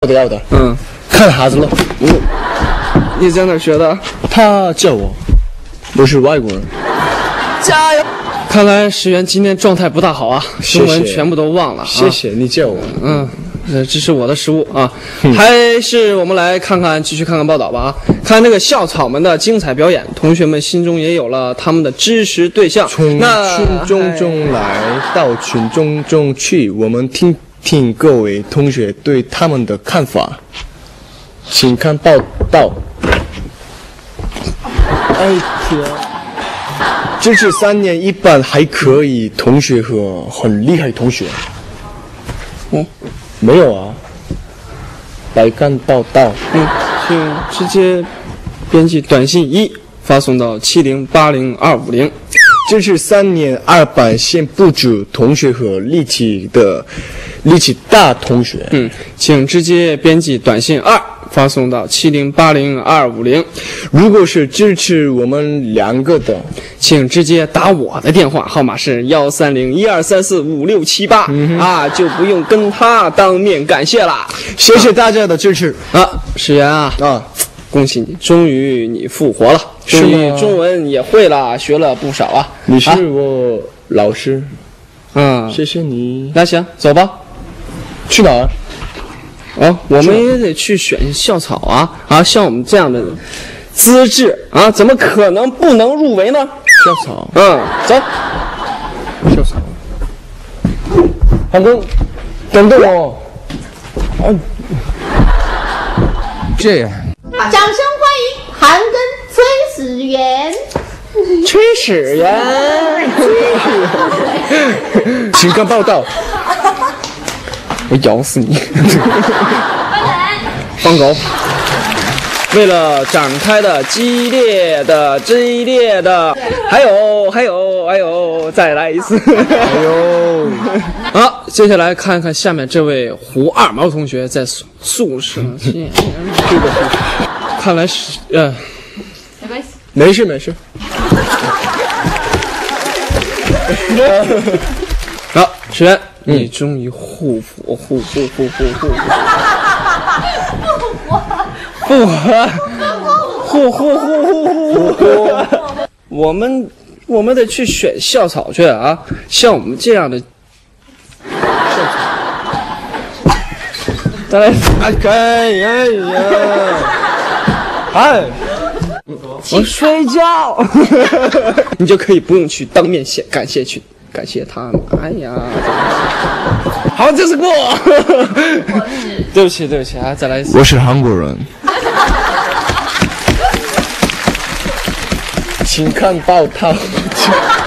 要的。嗯，看孩子了。 你在哪儿学的？ 他叫我，我是外国人。 加油！看来石原今天状态不大好啊，中文全部都忘了。 谢谢你叫我。 这是我的失误啊。还是我们来继续看看报道吧啊。看那个校草们的精彩表演，同学们心中也有了他们的支持对象。 从群众中来到群众中去，我们听听各位同学对他们的看法。请看报道。哎天！这是3年一般还可以同学和很厉害同学。没有啊。来看报道。 请直接编辑短信1发送到7080250。 这是3年2班线不足同学和力气大同学。 请直接编辑短信2发送到7080250。如果是支持我们2个的， 请直接打我的电话号码是13012345678就不用跟他当面感谢啦。 谢谢大家的支持石原恭喜你，终于你复活了，终于中文也会了，学了不少啊。 你是我老师，谢谢你。 那行，走吧。 去哪儿？ 我们也得去选校草啊！像我们这样的资质怎么可能不能入围呢？ 校草， 走。 校草，韩庚，等等我。这样。 掌声欢迎韩庚崔始源。 崔始源， 请看报道。 我咬死你！放狗！为了展开的激烈的，还有，再来一次！好，接下来看看下面这位胡二毛同学在宿舍。看来是没事。 好，石原。你终于复活！我们得去选校草去啊！像我们这样的校草，再来！我睡觉，你就可以不用去当面感谢他们。哎呀，好，这是过。对不起再来一次。 我是韩国人。请看报道。